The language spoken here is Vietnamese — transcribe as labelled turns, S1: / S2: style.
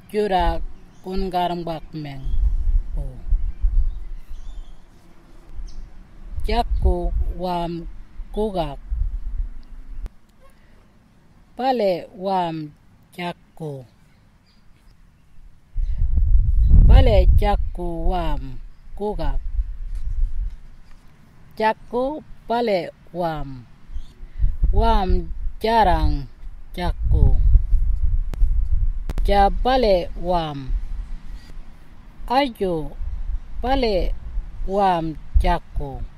S1: jura kun garang bak meng po. Jakku wam kugak. Pale wam jakku. Pale jakku wam kugak. Jakku pale wam. Wam jarang jakku. Ja pale wam. Ayo pale wam jakku.